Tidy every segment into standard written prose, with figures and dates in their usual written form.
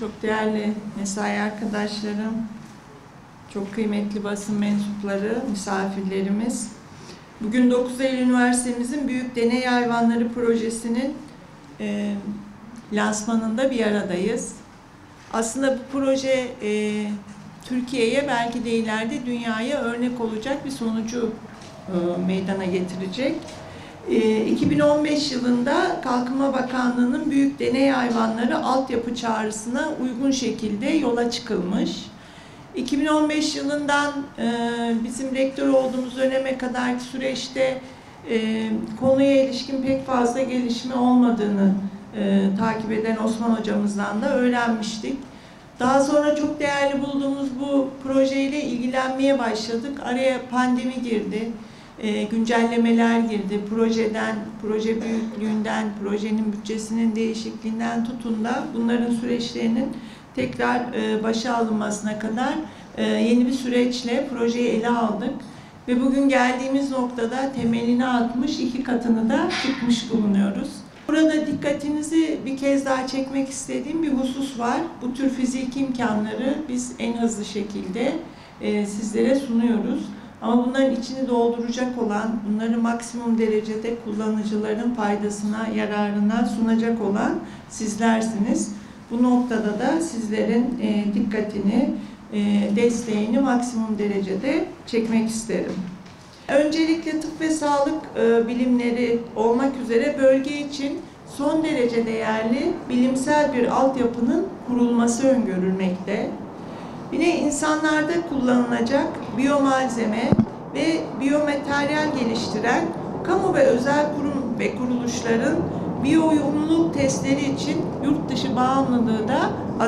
çok değerli mesai arkadaşlarım, çok kıymetli basın mensupları, misafirlerimiz. Bugün 9 Eylül Üniversitemizin Büyük Deney Hayvanları Projesi'nin lansmanında bir aradayız. Aslında bu proje Türkiye'ye, belki de ileride dünyaya örnek olacak bir sonucu meydana getirecek. 2015 yılında Kalkınma Bakanlığı'nın Büyük Deney Hayvanları altyapı çağrısına uygun şekilde yola çıkılmış. 2015 yılından bizim rektör olduğumuz döneme kadarki süreçte konuya ilişkin pek fazla gelişme olmadığını takip eden Osman hocamızdan da öğrenmiştik. Daha sonra çok değerli bulduğumuz bu projeyle ilgilenmeye başladık. Araya pandemi girdi. Güncellemeler girdi. Proje büyüklüğünden, projenin bütçesinin değişikliğinden tutun da bunların süreçlerinin tekrar başa alınmasına kadar yeni bir süreçle projeyi ele aldık. Ve bugün geldiğimiz noktada temelini atmış, 2 katını da çıkmış bulunuyoruz. Burada dikkatinizi bir kez daha çekmek istediğim bir husus var. Bu tür fiziki imkanları biz en hızlı şekilde sizlere sunuyoruz. Ama bunların içini dolduracak olan, bunları maksimum derecede kullanıcıların faydasına, yararına sunacak olan sizlersiniz. Bu noktada da sizlerin dikkatini, desteğini maksimum derecede çekmek isterim. Öncelikle tıp ve sağlık bilimleri olmak üzere bölge için son derece değerli bilimsel bir altyapının kurulması öngörülmekte. Yine insanlarda kullanılacak biyomalzeme ve biyomateryal geliştiren kamu ve özel kurum ve kuruluşların biyouyumluluk testleri için yurt dışı bağımlılığı da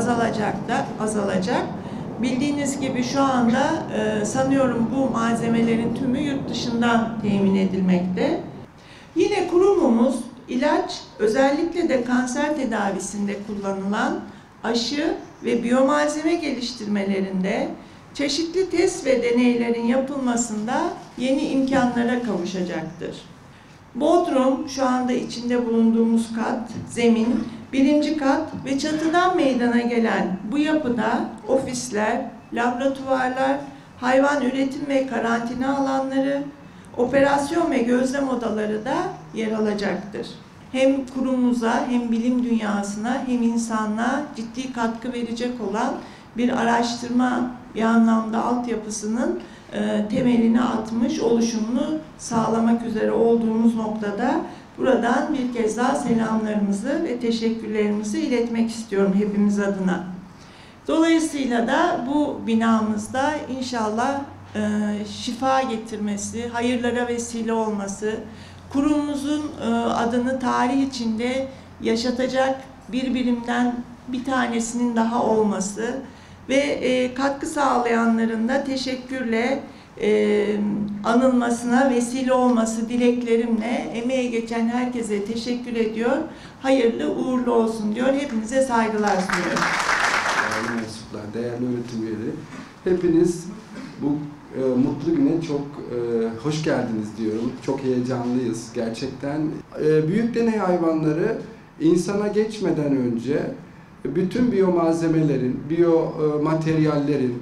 azalacak. Bildiğiniz gibi şu anda sanıyorum bu malzemelerin tümü yurt dışından temin edilmekte. Yine kurumumuz ilaç, özellikle de kanser tedavisinde kullanılan aşı ve biyomalzeme geliştirmelerinde çeşitli test ve deneylerin yapılmasında yeni imkanlara kavuşacaktır. Bodrum, şu anda içinde bulunduğumuz kat, zemin, 1. kat ve çatıdan meydana gelen bu yapıda ofisler, laboratuvarlar, hayvan üretim ve karantina alanları, operasyon ve gözlem odaları da yer alacaktır. Hem kurumumuza, hem bilim dünyasına, hem insanlığa ciddi katkı verecek olan bir araştırma, bir anlamda altyapısının temelini atmış, oluşumunu sağlamak üzere olduğumuz noktada buradan bir kez daha selamlarımızı ve teşekkürlerimizi iletmek istiyorum hepimiz adına. Dolayısıyla da bu binamızda inşallah şifa getirmesi, hayırlara vesile olması, kurumumuzun adını tarih içinde yaşatacak bir birimden bir tanesinin daha olması ve katkı sağlayanların da teşekkürle anılmasına vesile olması dileklerimle emeğe geçen herkese teşekkür ediyor. Hayırlı uğurlu olsun diyor. Hepinize saygılar sunuyorum. Değerli mensuplar, değerli öğretim üyeleri, hepiniz bu mutlu güne çok hoş geldiniz diyorum. Çok heyecanlıyız gerçekten. Büyük deney hayvanları insana geçmeden önce bütün biyomalzemelerin, biyomateryallerin,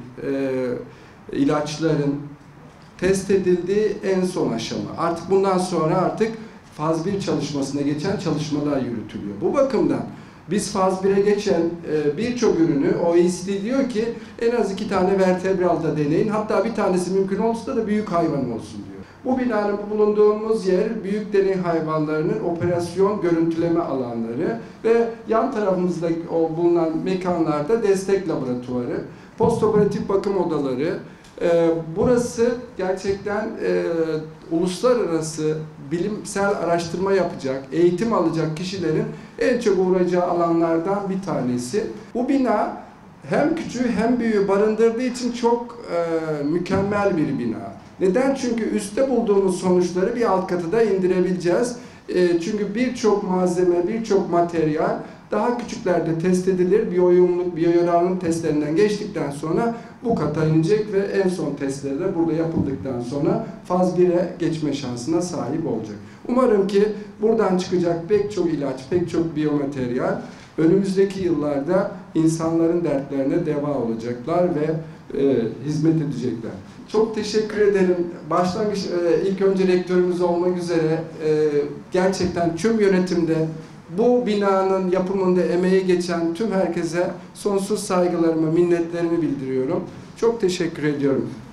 ilaçların test edildiği en son aşama. Artık bundan sonra faz 1 çalışmasına geçen çalışmalar yürütülüyor. Bu bakımdan biz faz 1'e geçen birçok ürünü OECD diyor ki en az 2 tane vertebralda deneyin. Hatta bir tanesi mümkün olursa da büyük hayvan olsun diyor. Bu binanın bulunduğumuz yer büyük deney hayvanlarının operasyon görüntüleme alanları ve yan tarafımızda bulunan mekanlarda destek laboratuvarı, postoperatif bakım odaları. Burası gerçekten uluslararası bilimsel araştırma yapacak, eğitim alacak kişilerin en çok uğrayacağı alanlardan bir tanesi. Bu bina hem küçüğü hem büyüğü barındırdığı için çok mükemmel bir bina. Neden? Çünkü üstte bulduğumuz sonuçları bir alt katıda indirebileceğiz. Çünkü birçok malzeme, birçok materyal daha küçüklerde test edilir. Biyouyumluluk, biyoyararlılık testlerinden geçtikten sonra bu kata inecek ve en son testleri de burada yapıldıktan sonra faz 1'e geçme şansına sahip olacak. Umarım ki buradan çıkacak pek çok ilaç, pek çok biyomateryal önümüzdeki yıllarda insanların dertlerine deva olacaklar ve hizmet edecekler. Çok teşekkür ederim. Başlangıç ilk önce rektörümüz olmak üzere gerçekten tüm yönetimde bu binanın yapımında emeği geçen tüm herkese sonsuz saygılarımı, minnetlerimi bildiriyorum. Çok teşekkür ediyorum.